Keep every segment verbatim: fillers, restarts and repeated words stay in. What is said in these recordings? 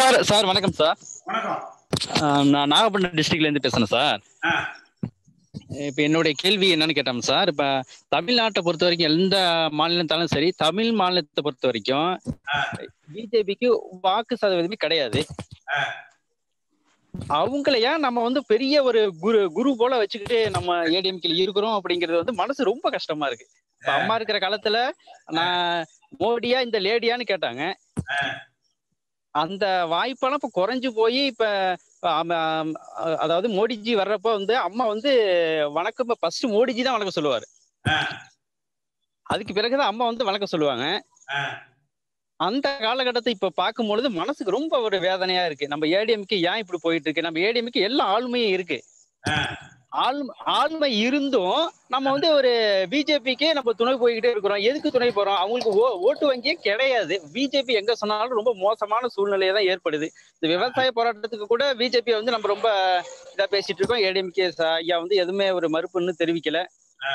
Sir sir வணக்கம் sir. வணக்கம். நான் நாகப்பட்டினம் டிஸ்ட்ரிக்ட்ல இருந்து பேசுறேன் சார். ஆ. இப்ப என்னுடைய கேள்வி என்னன்னு கேட்டோம் சார். இப்ப தமிழ்நாட்டை பொறுத்த வரைக்கும் எந்த மாநிலத்தாலும் சரி, தமிழ் மாநிலத்தை பொறுத்த வரைக்கும் ஆ. பிஜேபிக்கு வாக்கு சதவீதமே கிடையாது. ஆ. அவங்கள ஏன் நம்ம வந்து பெரிய ஒரு குரு குரு போல வச்சுக்கிட்டு நம்ம ஏடிஎம்கேல இருக்கிறோம் அப்படிங்கிறது வந்து மனசு ரொம்ப கஷ்டமா இருக்கு. இப்ப அம்மா இருக்கிற காலத்துல நான் மோடியா இந்த லேடியான்னு கேட்டாங்க. ஆ. அந்த வாய்ப்பெல்லாம் இப்ப குறைஞ்சு போய் இப்ப ஆம, அஹ், அதாவது மோடிஜி வர்றப்ப வந்து அம்மா வந்து வணக்கம் ஃபர்ஸ்ட் மோடிஜி தான் வணக்கம் சொல்லுவாரு. ஆ. அதுக்கு பிறகுதான் அம்மா வந்து வணக்கம் சொல்லுவாங்க. ஆ. அந்த காலகட்டத்தை இப்ப பார்க்கும் பொழுது மனசுக்கு ரொம்ப ஒரு வேதனையா இருக்கு. நம்ம ஏடிஎம்கே ஏன் இப்படி போயிட்டு இருக்கு? நம்ம ஏடிஎம்கே எல்லா ஆளுமையும் இருக்கு. ஆ. ஆளுமை ஆளுமை இருந்தும் நம்ம வந்து ஒரு பிஜேபிக்கே நம்ம துணை போய்கிட்டே இருக்கிறோம். எதுக்கு துணை போறோம்? அவங்களுக்கு ஓ ஓட்டு வங்கியே கிடையாது. பிஜேபி எங்க சொன்னாலும் ரொம்ப மோசமான சூழ்நிலையை தான் ஏற்படுது. இந்த விவசாய போராட்டத்துக்கு கூட பிஜேபி வந்து நம்ம ரொம்ப இதா பேசிட்டு இருக்கோம். ஏடிஎம்கே ஐயா வந்து எதுவுமே ஒரு மறுப்புன்னு தெரிவிக்கல. ஆ.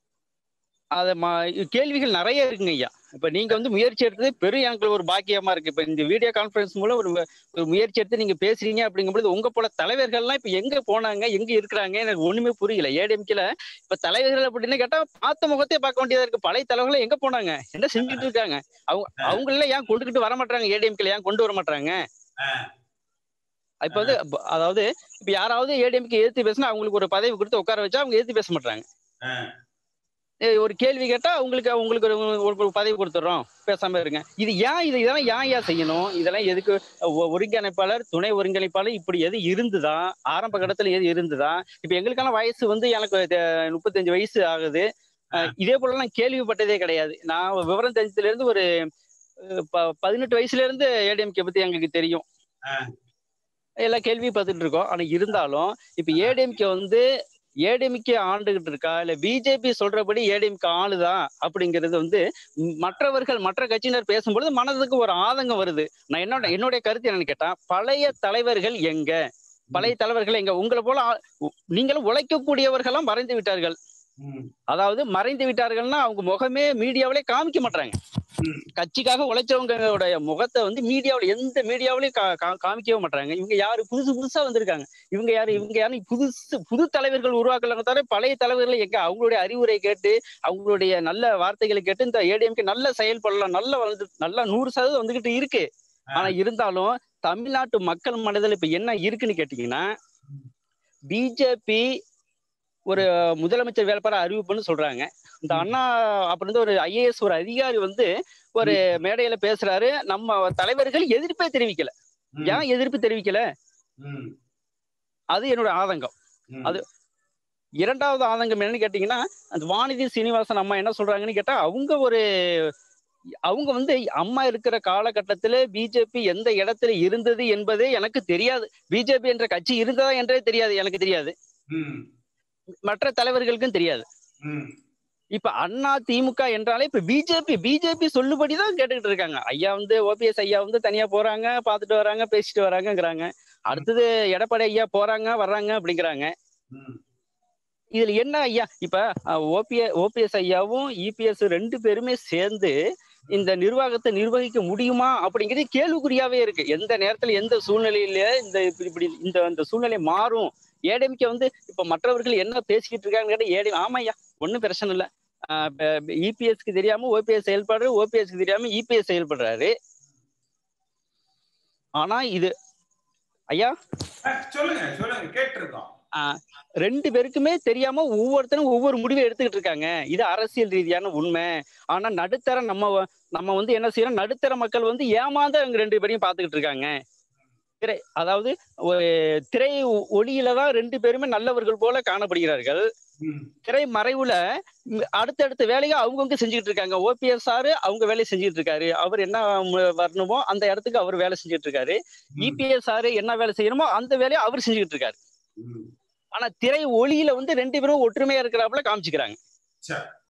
அத கேள்விகள் நிறைய இருக்குங்க ஐயா. இப்ப நீங்க வந்து முயற்சி எடுத்தது பெரிய எனக்கு ஒரு பாக்கியமா இருக்கு. இப்ப இந்த வீடியோ கான்பரன்ஸ் மூலம் ஒரு ஒரு முயற்சி எடுத்து நீங்க பேசுறீங்க அப்படிங்கும்போது உங்க போல தலைவர்கள்லாம் இப்ப எங்க போனாங்க, எங்க இருக்கிறாங்க எனக்கு ஒண்ணுமே புரியல. ஏடிஎம்கேல இப்ப தலைவர்கள் அப்படின்னு கேட்டா பார்த்த முகத்தையே பார்க்க வேண்டியதா இருக்கு. பழைய தலைவர்கள் எங்க போனாங்க, என்ன செஞ்சுட்டு இருக்காங்க? அவங்க அவங்கள ஏன் கொண்டுகிட்டு வர மாட்டாங்க? ஏடிஎம்கேல ஏன் கொண்டு வர மாட்டாங்க? ஆ. இப்ப வந்து ப- அதாவது இப்ப யாராவது ஏடிஎம்கே எதிர்த்து பேசினா அவங்களுக்கு ஒரு பதவி கொடுத்து உட்கார வச்சா அவங்க எதிர்த்து பேச மாட்டாங்க. ஆ. ஏய், ஒரு கேள்வி கேட்டா உங்களுக்கு உங்களுக்கு ஒரு ஒரு- ஒரு பதவி கொடுத்துட்றோம், பேசாம இருங்க. இது ஏன் இது இதெல்லாம் ஏன் ஏன் செய்யணும்? இதெல்லாம் எதுக்கு? ஒ- ஒருங்கிணைப்பாளர், துணை ஒருங்கிணைப்பாளர் இப்படி எது இருந்துதா? ஆரம்ப கட்டத்துல எது இருந்துதா? இப்ப எங்களுக்கான வயசு வந்து எனக்கு த- முப்பத்தஞ்சு வயசு ஆகுது. அஹ் இதே போல நான் கேள்விப்பட்டதே கிடையாது. நான் விவரம் தெரிஞ்சதுல இருந்து ஒரு அஹ், ப- பதினெட்டு வயசுல இருந்து ஏடிஎம்கே பத்தி எங்களுக்கு தெரியும். ஆ. எல்லா கேள்வி பார்த்துட்டு இருக்கோம். ஆனா இருந்தாலும் இப்ப ஏடிஎம்கே வந்து ஏடிஎம்கே ஆண்டுகிட்டு இருக்கா இல்ல பிஜேபி சொல்றபடி ஏடிஎம்கே ஆளுதா அப்படிங்கிறது வந்து ம், மற்றவர்கள் மற்ற கட்சியினர் பேசும்பொழுது மனதுக்கு ஒரு ஆதங்கம் வருது. நான் என்னோட என்னுடைய கருத்து என்னன்னு கேட்டா, பழைய தலைவர்கள் எங்க? பழைய தலைவர்கள் எங்க? உங்களை போல ஆ- உ- நீங்களும் உழைக்கக்கூடியவர்கள்லாம் மறைந்து விட்டார்கள். ம். அதாவது மறைந்து விட்டார்கள்னா அவங்க முகமே மீடியாவிலே காமிக்க மாட்டாங்க. ம். கட்சிக்காக உழைச்சவங்களோட முகத்தை வந்து மீடியாவில் எந்த மீடியாவிலையும் கா கா- காமிக்கவே மாட்டாங்க. இவங்க யாரு? புதுசு புதுசா வந்திருக்காங்க. இவங்க யாரு இவங்க யாரு புதுசு புது தலைவர்கள் உருவாக்கலாங்க தவிர பழைய தலைவர்கள் எங்க? அவங்களுடைய அறிவுரை கேட்டு அவங்களுடைய நல்ல வார்த்தைகளை கேட்டு இந்த ஏடிஎம்கே நல்ல செயல்படலாம், நல்ல வந்து நல்லா நூறு சதவீதம் வந்துகிட்டு இருக்கு. ஆனா இருந்தாலும் தமிழ்நாட்டு மக்கள் மனதில் இப்ப என்ன இருக்குன்னு கேட்டீங்கன்னா, பிஜேபி ஒரு முதலமைச்சர் வேட்பாளர் அறிவிப்புன்னு சொல்றாங்க. இந்த அண்ணா அப்படின்னு ஒரு ஐஏஎஸ் ஒரு அதிகாரி வந்து ஒரு மேடையில பேசுறாரு. நம்ம தலைவர்கள் எதிர்ப்பே தெரிவிக்கல. ம். ஏன் எதிர்ப்பு தெரிவிக்கல? ம். அது என்னோட ஆதங்கம். ம். அது இரண்டாவது ஆதங்கம் என்னன்னு கேட்டீங்கன்னா, அந்த வானதி சீனிவாசன் அம்மா என்ன சொல்றாங்கன்னு கேட்டா, அவங்க ஒரு அவங்க வந்து அம்மா இருக்கிற காலகட்டத்துல பிஜேபி எந்த இடத்துல இருந்தது என்பதே எனக்கு தெரியாது. பிஜேபி என்ற கட்சி இருந்ததா என்றே தெரியாது, எனக்கு தெரியாது. ம். மற்ற தலைவர்களுக்கும் தெரியாது. ம். இப்ப அண்ணா திமுக என்றாலே இப்ப பிஜேபி பிஜேபி சொல்லுபடிதான் கேட்டுக்கிட்டு இருக்காங்க. ஐயா வந்து ஓபிஎஸ் ஐயா வந்து தனியா போறாங்க, பாத்துட்டு வராங்க, பேசிட்டு வராங்கங்கிறாங்க. அடுத்தது எடப்பாடி ஐயா போறாங்க வர்றாங்க அப்படிங்கிறாங்க. ம். இதுல என்ன ஐயா இப்ப ஓபிஎ ஓபிஎஸ் ஐயாவும் இபிஎஸ் ரெண்டு பேருமே சேர்ந்து இந்த நிர்வாகத்தை நிர்வகிக்க முடியுமா அப்படிங்கிறது கேள்விக்குறியாவே இருக்கு. எந்த நேரத்துல எந்த சூழ்நிலையில இந்த இப்படி இப்படி இந்த இந்த சூழ்நிலை மாறும். ஏடிஎம்கே வந்து இப்ப மற்றவர்கள் என்ன பேசிக்கிட்டு இருக்காங்கன்னு கேட்டா ஏடி ஆமா ஐயா ஒன்றும் பிரச்சனை இல்லை. இபிஎஸ்க்கு தெரியாம ஓபிஎஸ் செயல்படுறாரு, ஓபிஎஸ்க்கு தெரியாம இபிஎஸ் செயல்படுறாரு. ஆனா இது ஐயா ஆ, சொல்லுங்க சொல்லுங்க கேட்டிருக்கோம். ஆஹ் ரெண்டு பேருக்குமே தெரியாம ஒவ்வொருத்தரும் ஒவ்வொரு முடிவை எடுத்துக்கிட்டு இருக்காங்க. இது அரசியல் ரீதியான உண்மை. ஆனா நடுத்தர நம்ம வ- நம்ம வந்து என்ன செய்யறோம்? நடுத்தர மக்கள் வந்து ஏமாந்து அவங்க ரெண்டு பேரையும் பார்த்துக்கிட்டு இருக்காங்க. திரை அதாவது ஒரு திரை ஒ- ஒளியில தான் ரெண்டு பேருமே நல்லவர்கள் போல காணப்படுகிறார்கள். ம். திரை மறைவுல ம், அடுத்தடுத்த வேலையை அவங்கவுங்க செஞ்சுட்டு இருக்காங்க. ஓபிஎஸ் சாரு அவங்க வேலையை செஞ்சுட்டு இருக்காரு. அவர் என்ன ம- வரணுமோ அந்த இடத்துக்கு அவர் வேலை செஞ்சுட்டு இருக்காரு. ம். இபிஎஸ் சாரு என்ன வேலை செய்யணுமோ அந்த வேலையை அவர் செஞ்சுட்டு இருக்காரு. ம். ஆனா திரை ஒளியில வந்து ரெண்டு பேரும் ஒற்றுமையா இருக்கிறாப்புல காமிச்சுக்கிறாங்க. சரி.